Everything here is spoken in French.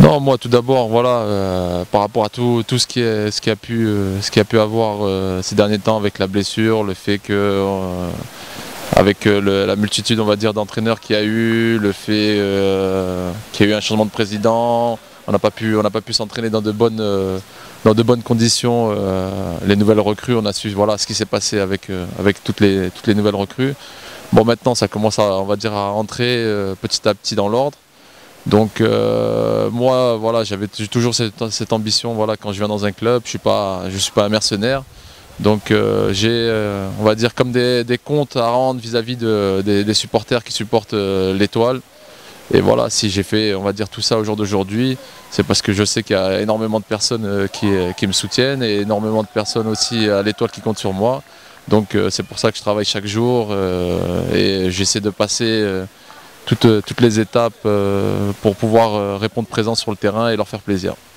Non, moi tout d'abord, voilà, par rapport à tout ce qui a pu avoir ces derniers temps avec la blessure, le fait que avec la multitude, on va dire, d'entraîneurs qu'il y a eu, le fait qu'il y a eu un changement de président, on n'a pas pu s'entraîner dans de bonnes conditions. Les nouvelles recrues, on a su voilà ce qui s'est passé avec toutes les nouvelles recrues. Bon, maintenant ça commence on va dire, à rentrer petit à petit dans l'ordre. Donc moi voilà, j'ai toujours cette ambition, voilà, quand je viens dans un club, je suis pas un mercenaire. Donc j'ai on va dire comme des comptes à rendre vis-à-vis des supporters qui supportent l'Étoile. Et voilà, si j'ai fait on va dire tout ça au jour d'aujourd'hui, c'est parce que je sais qu'il y a énormément de personnes qui me soutiennent et énormément de personnes aussi à l'Étoile qui comptent sur moi. Donc c'est pour ça que je travaille chaque jour et j'essaie de passer toutes les étapes pour pouvoir répondre présent sur le terrain et leur faire plaisir.